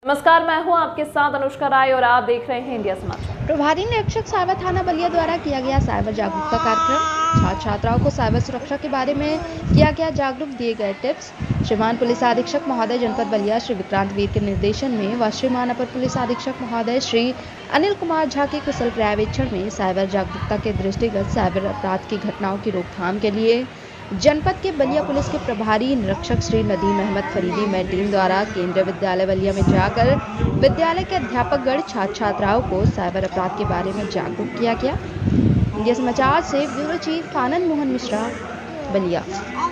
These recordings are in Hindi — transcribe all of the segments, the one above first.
नमस्कार, मैं हूं आपके साथ अनुष्का राय और आप देख रहे हैं इंडिया समाचार। प्रभारी निरीक्षक साइबर थाना बलिया द्वारा किया गया साइबर जागरूकता कार्यक्रम। छात्र छात्राओं को साइबर सुरक्षा के बारे में किया गया जागरूक, दिए गए टिप्स। श्रीमान पुलिस अधीक्षक महोदय जनपद बलिया श्री विक्रांत वीर के निर्देशन में व श्रीमान अपर पुलिस अधीक्षक महोदय श्री अनिल कुमार झा के कुशल पर्यवेक्षण में साइबर जागरूकता के दृष्टिगत साइबर अपराध की घटनाओं की रोकथाम के लिए जनपद के बलिया पुलिस के प्रभारी निरीक्षक श्री नदीम अहमद फरीदी में टीम द्वारा केंद्रीय विद्यालय बलिया में जाकर विद्यालय के अध्यापकगण छात्र छात्राओं को साइबर अपराध के बारे में जागरूक किया गया। इंडिया समाचार से ब्यूरो चीफ आनंद मोहन मिश्रा, बलिया।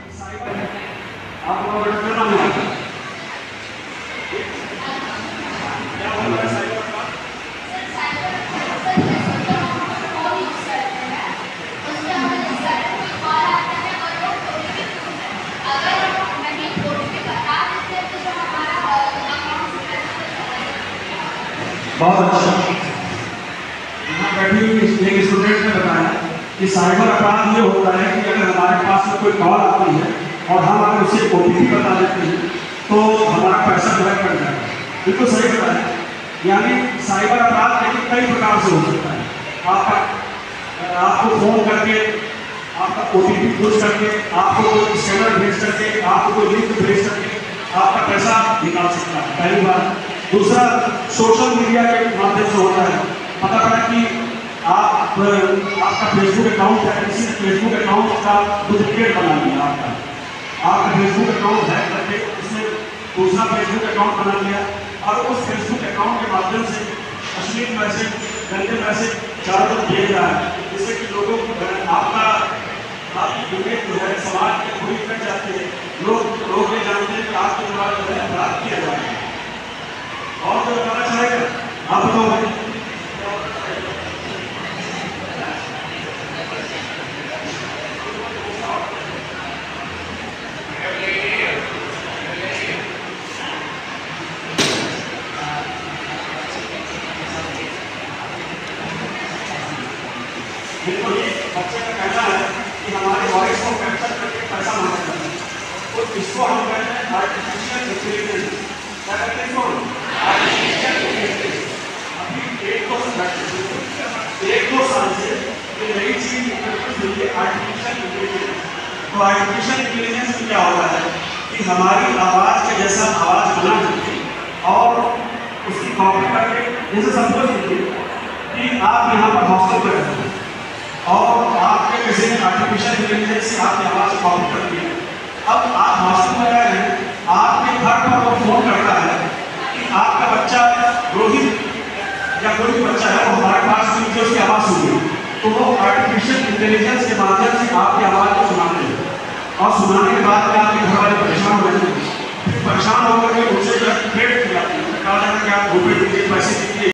बहुत अच्छा। यहाँ बैठी हुई एक स्टूडेंट ने बताया कि साइबर अपराध ये होता है कि अगर हमारे पास में कोई कॉल आती है और हम अगर उसे OTP बता देते हैं तो हमारा पैसा जो है कट जाएगा। बिल्कुल सही बताया। यानी साइबर अपराध लेकिन कई प्रकार से हो सकता है। आपको फोन करके, आपका OTP पूछ करके, आपको कोई स्कैनर भेज करके, आपको कोई लिंक भेज करके आपका पैसा निकाल सकता है, पहली बात। दूसरा, सोशल मीडिया के माध्यम से होता है। पता पड़ा कि आपका फेसबुक अकाउंट है, किसी ने फेसबुक अकाउंट का डुप्लीकेट बना लिया। आपका फेसबुक अकाउंट है करके उसने दूसरा फेसबुक अकाउंट बना लिया और उस फेसबुक अकाउंट के माध्यम से अश्लील मैसेज, गंदे मैसेज चारों तरफ भेज रहा है, जिससे कि लोगों को आपकी इमेज जो है समाज में पूरी कर जाती है। लोग ये जानते हैं कि आपके द्वारा जो है अपराध किया जा रहा है। और जो बताना चाहेगा आप बताओ भाई। बिल्कुल, बच्चे का कहना है कि हमारे वॉइस को कैप्चर करके पैसा मांगा जाता है, तो इसको हम कहते हैं आर्टिफिशियल इंटेलिजेंस। क्या कहते हैं इसको? Artificial intelligence. अभी एक दो साल से ये नई चीज हुई है, आर्टिफिशियल इंटेलिजेंस। तो आर्टिफिशियल इंटेलिजेंस में क्या होता है कि हमारी आवाज़ के जैसा आवाज़ बना करके और उसकी कॉपी करके, जैसे सपोज कीजिए कि आप यहाँ पर हॉस्टल पर रहते हैं और आपके किसी ने आर्टिफिशियल इंटेलिजेंस से आपकी आवाज़ कॉपी कर दी। अब आप हॉस्टल में रह रहे हैं, आपके घर पर वो फोन करता है कि आपका बच्चा रोहित या कोई भी बच्चा है वो हमारे पास सुनकर उसकी आवाज़ सुनिए, तो वो आर्टिफिशियल इंटेलिजेंस के माध्यम से आपकी आवाज़ को सुनाते हैं और सुनाने के बाद में आपके घर वाले परेशान हो जाते हैं।